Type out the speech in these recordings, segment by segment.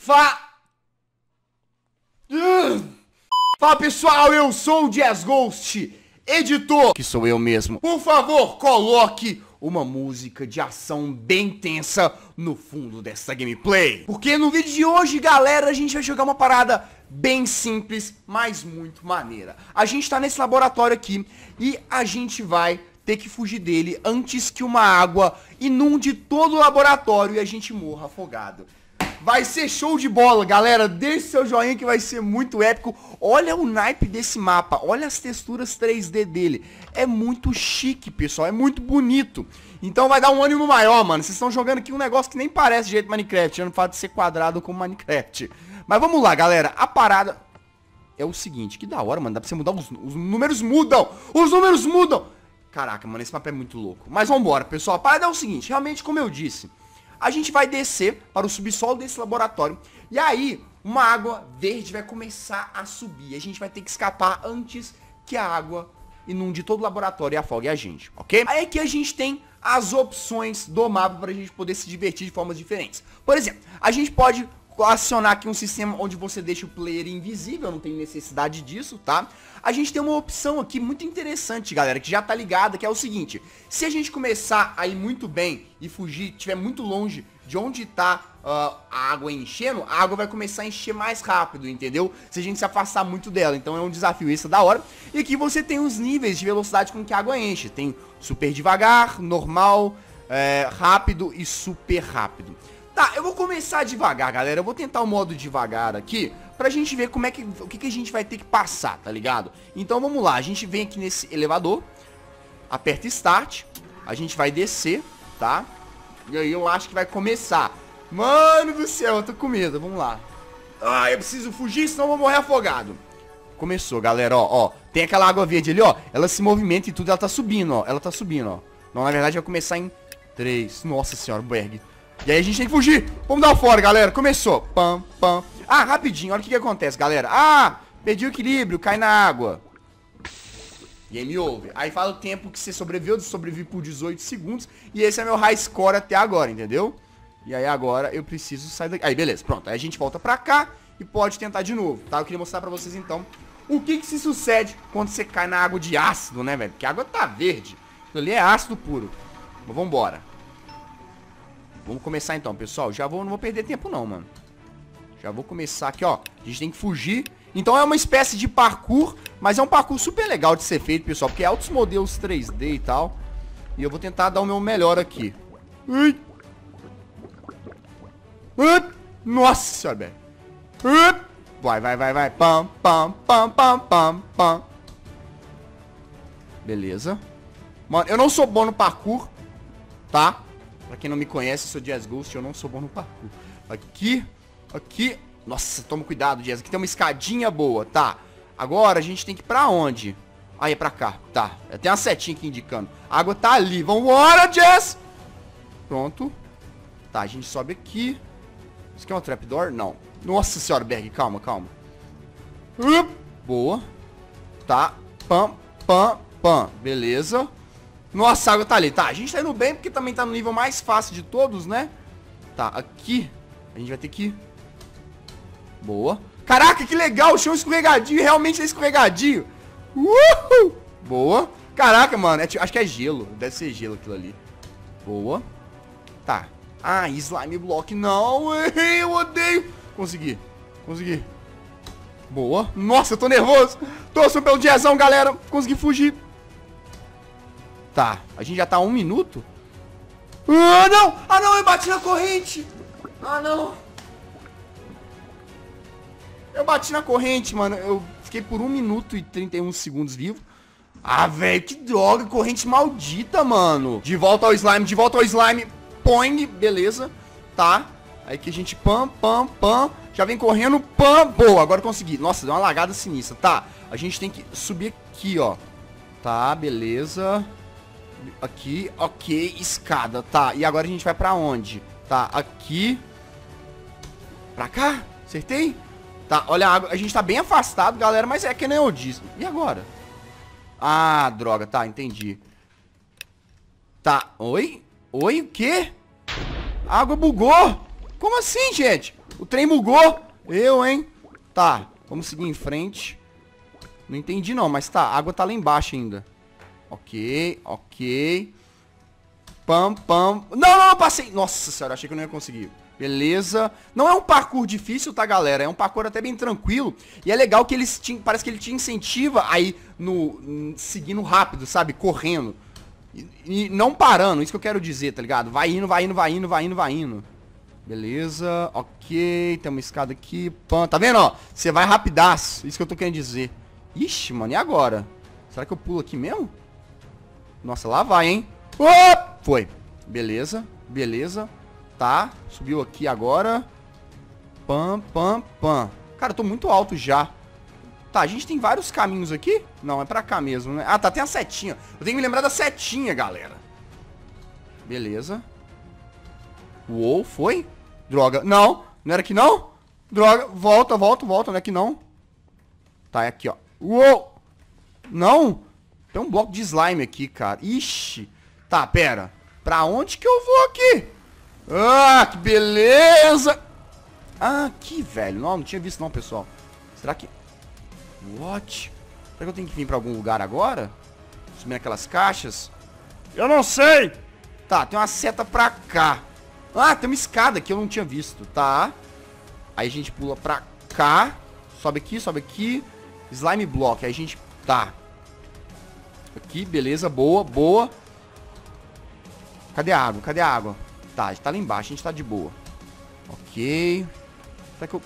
Fala pessoal, eu sou o Jazz Ghost, editor, que sou eu mesmo. Por favor, coloque uma música de ação bem tensa no fundo dessa gameplay. Porque no vídeo de hoje, galera, a gente vai jogar uma parada bem simples, mas muito maneira. A gente tá nesse laboratório aqui e a gente vai ter que fugir dele antes que uma água inunde todo o laboratório e a gente morra afogado. Vai ser show de bola, galera. Deixe seu joinha que vai ser muito épico. Olha o naipe desse mapa. Olha as texturas 3D dele. É muito chique, pessoal. É muito bonito. Então vai dar um ânimo maior, mano. Vocês estão jogando aqui um negócio que nem parece de jeito Minecraft. Tirando o fato de ser quadrado como Minecraft. Mas vamos lá, galera. A parada é o seguinte. Que da hora, mano. Dá pra você mudar os números mudam. Os números mudam. Caraca, mano. Esse mapa é muito louco. Mas vambora, pessoal. A parada é o seguinte. Realmente, como eu disse, a gente vai descer para o subsolo desse laboratório. E aí, uma água verde vai começar a subir. A gente vai ter que escapar antes que a água inunde todo o laboratório e afogue a gente, ok? Aí aqui a gente tem as opções do mapa para a gente poder se divertir de formas diferentes. Por exemplo, a gente pode acionar aqui um sistema onde você deixa o player invisível, não tem necessidade disso, tá? A gente tem uma opção aqui muito interessante, galera, que já tá ligada, que é o seguinte: se a gente começar a ir muito bem e fugir, estiver muito longe de onde tá a água enchendo, a água vai começar a encher mais rápido, entendeu? Se a gente se afastar muito dela, então é um desafio esse da hora. E aqui você tem os níveis de velocidade com que a água enche. Tem super devagar, normal, rápido e super rápido. Tá, eu vou começar devagar, galera. Eu vou tentar o modo devagar aqui pra gente ver como é que, o que a gente vai ter que passar, tá ligado? Então vamos lá, a gente vem aqui nesse elevador, aperta Start, a gente vai descer, tá? E aí eu acho que vai começar. Mano do céu, eu tô com medo, vamos lá. Ah, eu preciso fugir, senão eu vou morrer afogado. Começou, galera, ó. Tem aquela água verde ali, ó. Ela se movimenta e tudo, ela tá subindo, ó. Ela tá subindo, ó. Não, na verdade vai começar em 3. Nossa senhora, Berg. E aí a gente tem que fugir. Vamos dar fora, galera. Começou. Pam, pam. Ah, rapidinho. Olha o que acontece, galera. Ah, perdi o equilíbrio. Cai na água. Game over. Aí fala o tempo que você sobreviveu. Sobrevivi por 18 segundos. E esse é meu high score até agora, entendeu? E aí agora eu preciso sair daqui. Aí, beleza. Pronto. Aí a gente volta pra cá e pode tentar de novo, tá? Eu queria mostrar pra vocês, então, o que se sucede quando você cai na água de ácido, né, velho? Porque a água tá verde. Aquilo ali é ácido puro. Mas vambora. Vamos começar então, pessoal. Não vou perder tempo não, mano. Já vou começar aqui, ó. A gente tem que fugir. Então é uma espécie de parkour, mas é um parkour super legal de ser feito, pessoal, porque é altos modelos 3D e tal. E eu vou tentar dar o meu melhor aqui. Ui. Nossa senhora, velho. Vai. Pam, pam, pam, pam, pam, pam. Beleza. Mano, eu não sou bom no parkour, tá? Pra quem não me conhece, eu sou Jazz Ghost, eu não sou bom no parkour. Aqui. Nossa, toma cuidado, Jazz. Aqui tem uma escadinha boa, tá? Agora a gente tem que ir pra onde? Aí é pra cá, tá. Tem uma setinha aqui indicando. A água tá ali, vambora, Jazz! Pronto. Tá, a gente sobe aqui. Isso aqui é uma trapdoor? Não. Nossa senhora, Berg, calma. Boa. Tá. Pam, pam, pam. Beleza. Nossa, a água tá ali. Tá, a gente tá indo bem porque também tá no nível mais fácil de todos, né? Tá, aqui a gente vai ter que... Boa. Caraca, que legal, o chão escorregadio. Realmente é escorregadio. Uhul. Boa. Caraca, mano, acho que é gelo. Deve ser gelo aquilo ali. Boa. Tá. Ah, slime block. Não, eu odeio. Consegui. Boa. Nossa, eu tô nervoso. Torçam pelo Jazzão, galera. Consegui fugir. Tá, a gente já tá a 1 minuto. Ah, não! Ah, não, eu bati na corrente! Ah, não! Eu bati na corrente, mano. Eu fiquei por 1 minuto e 31 segundos vivo. Ah, velho, que droga, corrente maldita, mano. De volta ao slime. Poing, beleza. Tá. Aí que a gente pam. Já vem correndo, pam. Boa, agora consegui. Nossa, deu uma lagada sinistra. Tá, a gente tem que subir aqui, ó. Tá, beleza. Aqui, ok, escada, tá. E agora a gente vai pra onde? Tá, aqui. Pra cá? Acertei? Tá, olha a água. A gente tá bem afastado, galera, mas é que nem eu disse. E agora? Ah, droga, tá, entendi. Tá, oi? Oi, o quê? A água bugou. Como assim, gente? O trem bugou. Eu, hein? Tá, vamos seguir em frente. Não entendi não, mas tá, a água tá lá embaixo ainda. Ok, ok. Pam, pam. Não, passei. Nossa senhora, achei que eu não ia conseguir. Beleza. Não é um parkour difícil, tá, galera? É um parkour até bem tranquilo. E é legal que parece que ele te incentiva aí seguindo rápido, sabe? Correndo. E não parando, isso que eu quero dizer, tá ligado? Vai indo, vai indo, vai indo, vai indo, vai indo. Beleza, ok. Tem uma escada aqui. Pam, tá vendo, ó? Você vai rapidaço. Isso que eu tô querendo dizer. Ixi, mano, e agora? Será que eu pulo aqui mesmo? Nossa, lá vai, hein? Foi. Beleza, beleza. Tá, subiu aqui agora. Pam, pam, pam. Cara, eu tô muito alto já. Tá, a gente tem vários caminhos aqui. Não, é pra cá mesmo, né? Ah, tá, tem a setinha. Eu tenho que me lembrar da setinha, galera. Beleza. Uou, foi? Droga. Não, não era aqui não? Droga, volta, volta, volta, não é aqui não. Tá, é aqui, ó. Uou! Não! Tem um bloco de slime aqui, cara. Ixi! Tá, pera. Pra onde que eu vou aqui? Ah, que beleza! Ah, aqui, velho. Não tinha visto não, pessoal. Será que... What? Será que eu tenho que vir pra algum lugar agora? Subir naquelas caixas? Eu não sei! Tá, tem uma seta pra cá. Ah, tem uma escada que eu não tinha visto. Tá. Aí a gente pula pra cá. Sobe aqui, sobe aqui. Slime block, aí a gente... Tá. Aqui, beleza, boa, boa. Cadê a água? Cadê a água? Tá, a gente tá lá embaixo, a gente tá de boa. Ok. Será que eu...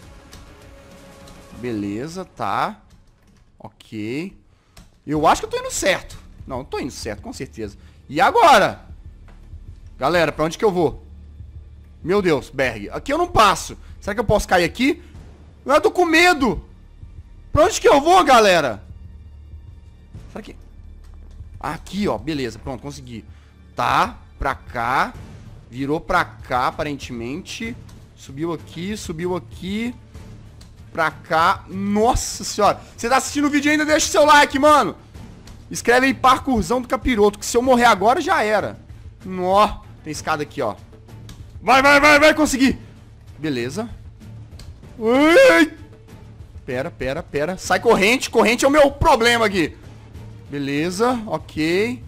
Beleza, tá. Ok. Eu acho que eu tô indo certo. Não, eu tô indo certo, com certeza. E agora? Galera, pra onde que eu vou? Meu Deus, Berg. Aqui eu não passo. Será que eu posso cair aqui? Eu tô com medo. Pra onde que eu vou, galera? Será que... Aqui, ó. Beleza, pronto, consegui. Tá, pra cá. Virou pra cá, aparentemente. Subiu aqui. Pra cá. Nossa senhora. Você tá assistindo o vídeo ainda? Deixa o seu like, mano. Escreve aí parkourzão do capiroto, que se eu morrer agora, já era. Nó. Tem escada aqui, ó. Vai, vai, vai, vai, consegui. Beleza. Ui. Pera. Sai corrente. Corrente é o meu problema aqui. Beleza, ok.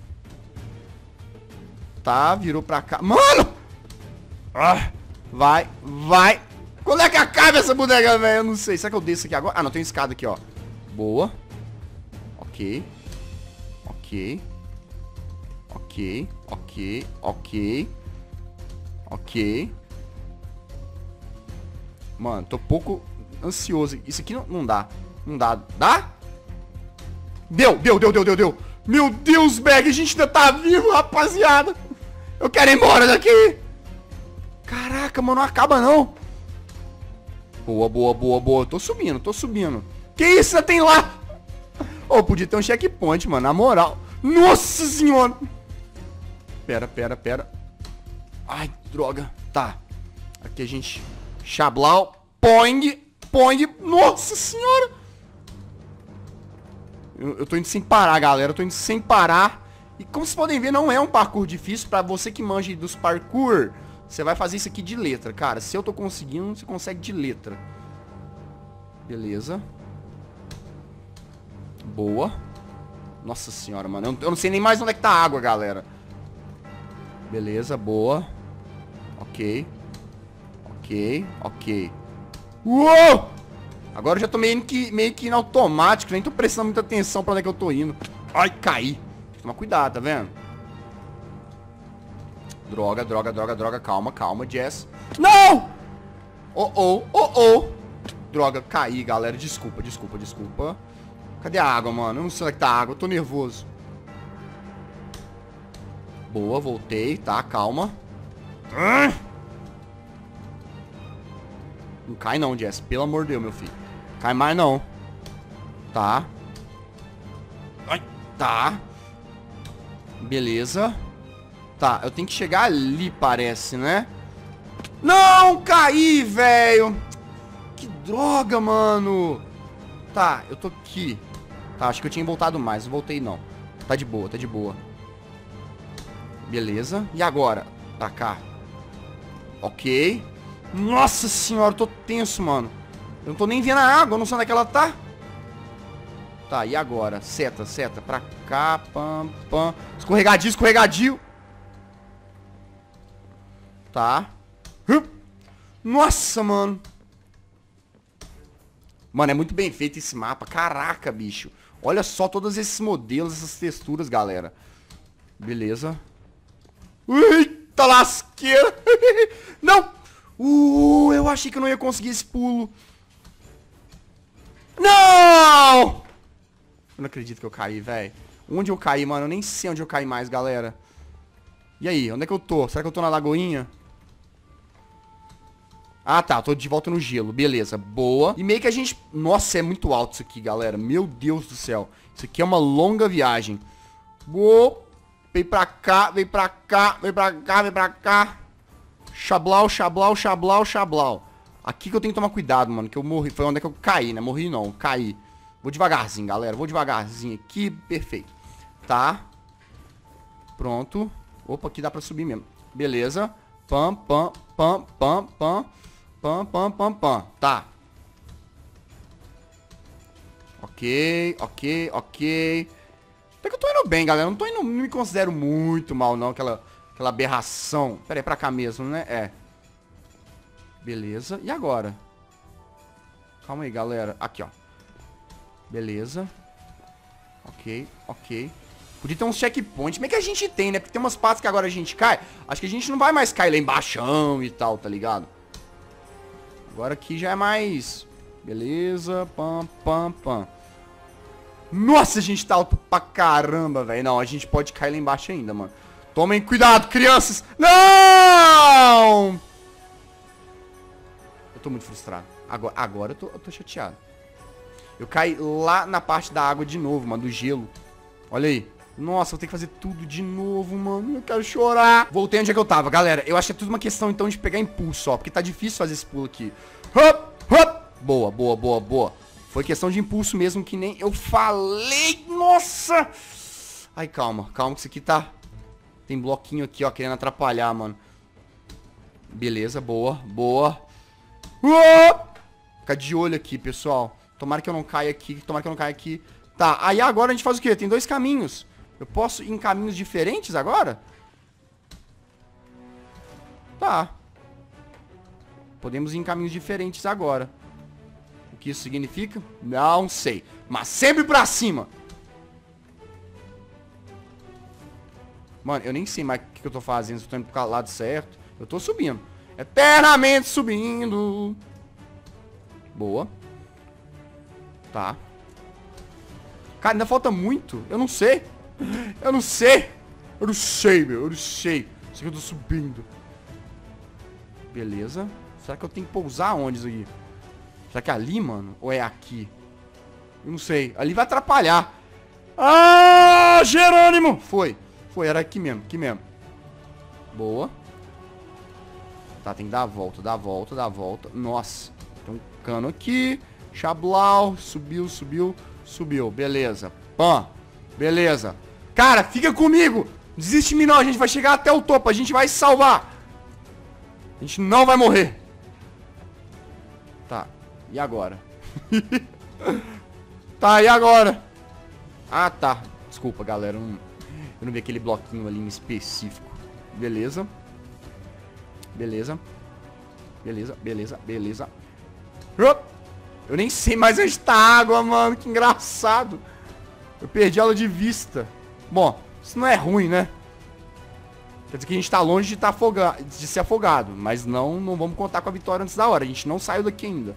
Tá, virou pra cá. Mano! Ah, vai. Quando é que acaba essa bodega, velho? Eu não sei. Será que eu desço aqui agora? Ah, não, tem escada aqui, ó. Boa. Ok. Mano, tô pouco ansioso. Isso aqui não dá. Não dá. Dá? Deu. Meu Deus, Berg, a gente ainda tá vivo, rapaziada. Eu quero ir embora daqui. Caraca, mano, não acaba não. Boa. Tô subindo. Que isso, ainda tem lá? Ô, podia ter um checkpoint, mano, na moral. Nossa senhora. Pera. Ai, droga. Tá. Aqui a gente... Xablau. Poing. Nossa senhora. Eu tô indo sem parar, galera. Eu tô indo sem parar. E como vocês podem ver, não é um parkour difícil. Pra você que manja dos parkour, você vai fazer isso aqui de letra. Cara, se eu tô conseguindo, você consegue de letra. Beleza. Boa. Nossa senhora, mano. Eu não sei nem mais onde é que tá a água, galera. Beleza, boa. Ok. Uou! Agora eu já tô meio que indo automático. Nem tô prestando muita atenção pra onde é que eu tô indo. Ai, caí. Tem que tomar cuidado, tá vendo? Droga. Calma, Jess. Não! Oh. Droga, caí, galera. Desculpa. Cadê a água, mano? Eu não sei onde é que tá a água. Eu tô nervoso. Boa, voltei. Tá, calma. Não cai não, Jess. Pelo amor de Deus, meu filho. Cai mais não. Tá. Ai, tá. Beleza. Tá, eu tenho que chegar ali, parece, né? Não, caí, velho. Que droga, mano. Tá, eu tô aqui. Tá, acho que eu tinha voltado mais. Não voltei, não. Tá de boa. Beleza. E agora? Pra cá. Ok. Nossa senhora, eu tô tenso, mano. Eu não tô nem vendo a água, eu não sei onde é que ela tá. Tá, e agora? Seta, seta. Pra cá, pam, pam. Escorregadio, escorregadio. Tá. Nossa, mano. Mano, é muito bem feito esse mapa. Caraca, bicho. Olha só todos esses modelos, essas texturas, galera. Beleza. Eita lasqueira. Não. Eu achei que eu não ia conseguir esse pulo. Não! Eu não acredito que eu caí, velho. Onde eu caí, mano? Eu nem sei onde eu caí mais, galera. E aí, onde é que eu tô? Será que eu tô na lagoinha? Ah, tá. Eu tô de volta no gelo. Beleza. Boa. E meio que a gente... Nossa, é muito alto isso aqui, galera. Meu Deus do céu. Isso aqui é uma longa viagem. Boa. Vem pra cá, vem pra cá, vem pra cá, vem pra cá. Xablau, xablau, xablau, xablau. Aqui que eu tenho que tomar cuidado, mano. Que eu morri. Foi onde é que eu caí, né? Morri não, caí. Vou devagarzinho, galera. Vou devagarzinho aqui. Perfeito. Tá. Pronto. Opa, aqui dá pra subir mesmo. Beleza. Pam, pam, pam, pam, pam. Pam, pam, pam, pam. Tá. Ok, ok, ok. Até que eu tô indo bem, galera. Não me considero muito mal, não. Aquela aberração. Pera aí, pra cá mesmo, né? É. Beleza. E agora? Calma aí, galera. Aqui, ó. Beleza. Ok, ok. Podia ter uns checkpoints. Meio que a gente tem, né? Porque tem umas partes que agora a gente cai. Acho que a gente não vai mais cair lá embaixo e tal, tá ligado? Agora aqui já é mais... Beleza. Pam, pam, pam. Nossa, a gente tá alto pra caramba, velho. Não, a gente pode cair lá embaixo ainda, mano. Tomem cuidado, crianças. Não! Eu tô muito frustrado. Agora eu tô chateado. Eu caí lá na parte da água de novo, mano. Do gelo. Olha aí. Nossa, vou ter que fazer tudo de novo, mano. Eu quero chorar. Voltei onde é que eu tava, galera. Eu acho que é tudo uma questão, então, de pegar impulso, ó. Porque tá difícil fazer esse pulo aqui. Hop, hop. Boa, boa, boa, boa. Foi questão de impulso mesmo, que nem eu falei. Nossa. Ai, calma. Calma que isso aqui tá... Tem bloquinho aqui, ó, querendo atrapalhar, mano. Beleza, boa, boa. Fica de olho aqui, pessoal. Tomara que eu não caia aqui, tomara que eu não caia aqui. Tá, aí agora a gente faz o quê? Tem dois caminhos. Eu posso ir em caminhos diferentes agora? Tá. Podemos ir em caminhos diferentes agora. O que isso significa? Não sei. Mas sempre pra cima. Mano, eu nem sei mais o que eu tô fazendo. Se eu tô indo pro lado certo. Eu tô subindo. Eternamente subindo. Boa. Tá. Cara, ainda falta muito. Eu não sei. Eu não sei. Eu não sei, meu. Eu não sei. Sei que eu tô subindo. Beleza. Será que eu tenho que pousar onde isso aqui? Será que é ali, mano? Ou é aqui? Eu não sei. Ali vai atrapalhar. Ah, Jerônimo! Foi. Foi, era aqui mesmo. Aqui mesmo. Boa. Tá, tem que dar a volta. Dar a volta, dar a volta. Nossa. Tem um cano aqui. Xablau. Subiu, subiu. Subiu. Beleza. Pã. Beleza. Cara, fica comigo. Desiste de mim não. A gente vai chegar até o topo. A gente vai se salvar. A gente não vai morrer. Tá. E agora? Tá, e agora? Ah, tá. Desculpa, galera. Eu não vi aquele bloquinho ali em específico. Beleza. Beleza. Beleza, beleza, beleza. Eu nem sei mais onde tá a água, mano. Que engraçado. Eu perdi ela de vista. Bom, isso não é ruim, né? Quer dizer que a gente tá longe de ser afogado. Mas não vamos contar com a vitória antes da hora. A gente não saiu daqui ainda.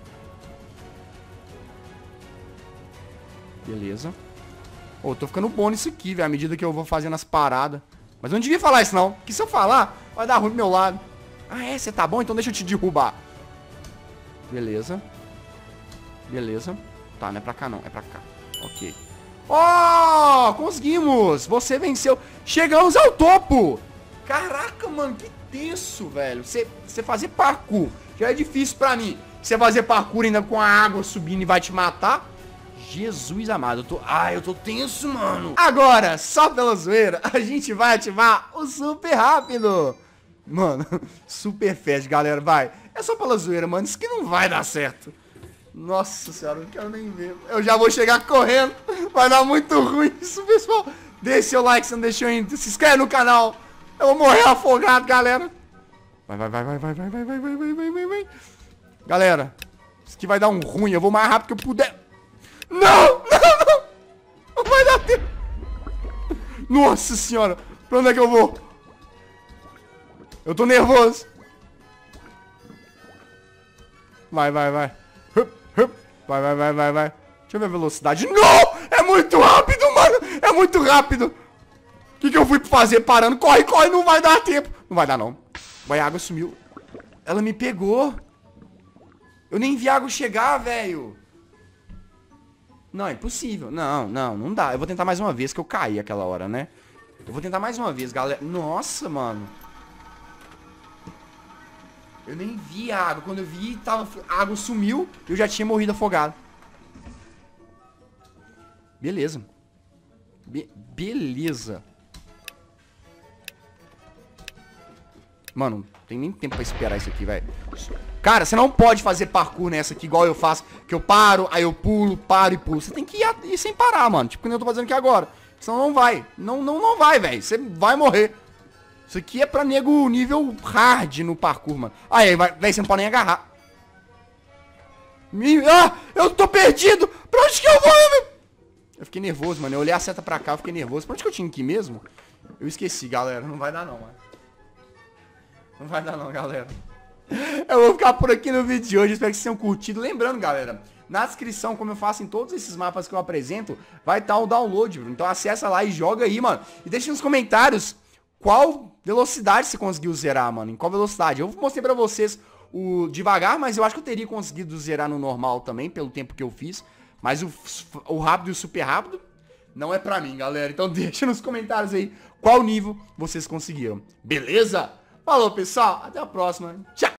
Beleza. Ô, tô ficando bom nisso aqui, velho. À medida que eu vou fazendo as paradas. Mas eu não devia falar isso, não. Porque se eu falar, vai dar ruim pro meu lado. Ah, é? Você tá bom? Então deixa eu te derrubar. Beleza. Beleza. Tá, não é pra cá, não. É pra cá. Ok. Oh, conseguimos! Você venceu. Chegamos ao topo! Caraca, mano, que tenso, velho. Você fazer parkour já é difícil pra mim. Você fazer parkour ainda com a água subindo e vai te matar? Jesus amado, eu tô tenso, mano. Agora, só pela zoeira, a gente vai ativar o super rápido. Mano, super fast, galera, vai. É só pela zoeira, mano. Isso aqui não vai dar certo. Nossa senhora, não quero nem ver. Eu já vou chegar correndo. Vai dar muito ruim isso, pessoal. Deixe seu like se não deixou ainda. Se inscreve no canal. Eu vou morrer afogado, galera. Vai. Galera, isso aqui vai dar um ruim. Eu vou mais rápido que eu puder. Não. Não vai dar tempo. Nossa senhora. Pra onde é que eu vou? Eu tô nervoso. Vai. Vai. Deixa eu ver a velocidade. Não! É muito rápido, mano! É muito rápido! O que eu fui fazer parando? Corre! Não vai dar tempo! Não vai dar, não. Vai, a água sumiu. Ela me pegou. Eu nem vi a água chegar, velho. Não, é impossível. Não dá. Eu vou tentar mais uma vez, que eu caí aquela hora, né? Eu vou tentar mais uma vez, galera. Nossa, mano. Eu nem vi a água. Quando eu vi, a água sumiu e eu já tinha morrido afogado. Beleza. Beleza. Mano, não tem nem tempo pra esperar isso aqui, velho. Cara, você não pode fazer parkour nessa aqui igual eu faço. Que eu paro, aí eu pulo, paro e pulo. Você tem que ir sem parar, mano. Tipo, como eu tô fazendo aqui agora. Senão não vai. Não vai, velho. Você vai morrer. Isso aqui é pra nego nível hard no parkour, mano. Aí, velho, você não pode nem agarrar. Eu tô perdido. Pra onde que eu vou, velho? Eu fiquei nervoso, mano. Eu olhei a seta pra cá, eu fiquei nervoso. Pra onde que eu tinha que ir mesmo? Eu esqueci, galera. Não vai dar não, mano. Não vai dar não, galera. Eu vou ficar por aqui no vídeo de hoje. Espero que vocês tenham curtido. Lembrando, galera, na descrição, como eu faço em todos esses mapas que eu apresento, vai estar o download, bro. Então acessa lá e joga aí, mano. E deixa nos comentários qual velocidade você conseguiu zerar, mano. Em qual velocidade. Eu mostrei pra vocês o devagar, mas eu acho que eu teria conseguido zerar no normal também, pelo tempo que eu fiz. Mas o rápido e o super rápido não é pra mim, galera. Então deixa nos comentários aí qual nível vocês conseguiram. Beleza? Falou, pessoal. Até a próxima. Tchau.